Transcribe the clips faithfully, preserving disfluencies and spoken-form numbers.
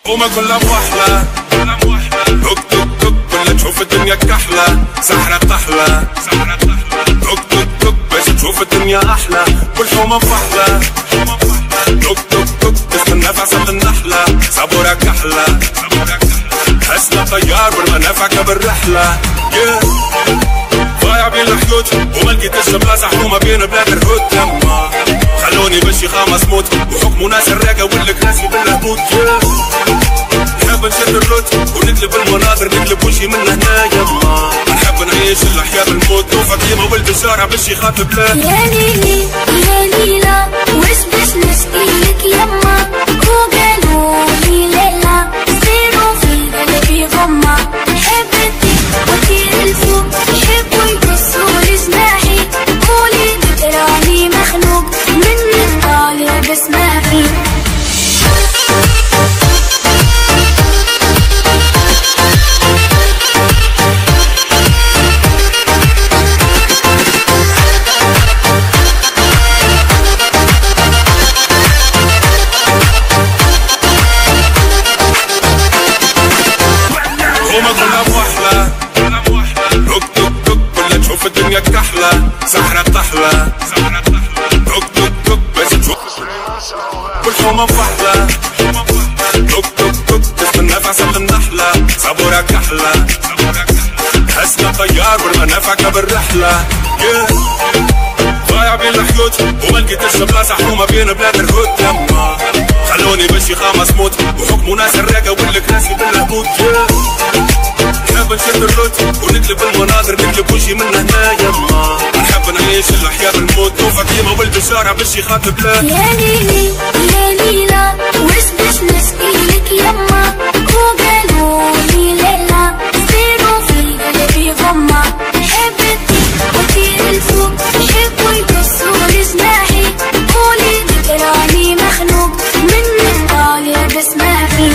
وما كلها بوحلة توك توك توك كلها تشوف الدنيا كحلة سحرة طحلة توك توك توك باش تشوف الدنيا أحلى والحومة بوحلة توك توك توك تستنى في عسل النحلة صبورة كحلة حسنا طيار والمنافع بالرحلة yeah. ضايع بين الحيوت وما لقيتش بلاصة حومة بين بلاد الهود تما خلوني باش يخامس موت وحكموا ناس الراقة والكراسي بالهبوط yeah. نحب نشد الروت ونقلب المناظر نقلب وجهي من هنا يما نحب نعيش الحياة بالموت وفاطمة ولد الشارع باش يخاطب له يا ليلي يا ليلى واش باش نشكيلك يما وقالولي ليلى سيروا في قلبي غمة حبتي وطير الفوق يحبوا يقصوا لي جناحي قولي راني مخلوق منك طالع بسماحي الدنيا كحلة سحرة طحلة توك توك توك باش تشوف والحومة بوحلة توك توك توك تستنى في عسل النحلة صبورة كحلة حسنا طيار والمنافع بالرحلة yeah. ضايع بين الحيوت وما لقيتش بلاصة حومة بين بلاد الهود تما خلوني باش يخامس موت وحكموا ناس الراقة والكراسي بالهبوط yeah. نحب نشد الروت ونقلب المناظر نقلب وجهي من هنا يما نحب نعيش الحياة بالموت وفاطمة ولد الشارع باش يخاطب له يا ليلي يا ليلى واش باش نشكيلك يما وقالولي ليلى سيروا في قلبي غمة حبتي وطير الفوق يحبوا يقصوا لي جناحي قولي راني مخلوق منك طالع بسماحي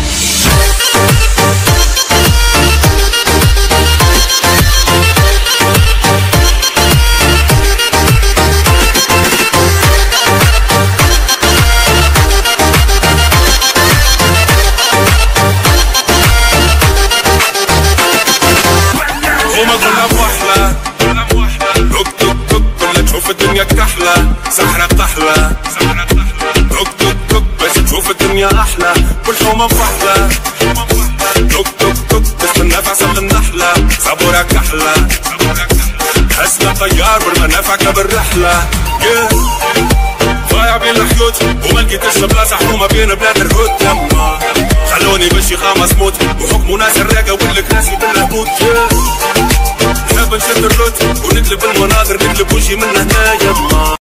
الدنيا كحلة سحرة طحلة توك توك توك باش تشوف الدنيا أحلى والحومة بوحلة توك توك توك تستنى في عسل النحلة صبورة كحلة حسنا طيار والمنافع بالرحلة yeah. ضايع بين الحيوت وما لقيتش بلاصة حومة بين بلاد الهود تما خلوني باش يخامس موت وحكموا ناس الراقة والكراسي بالهبوط yeah. نحب نشد الروت ونقلب المناظر نقلب وجهي من هنا يما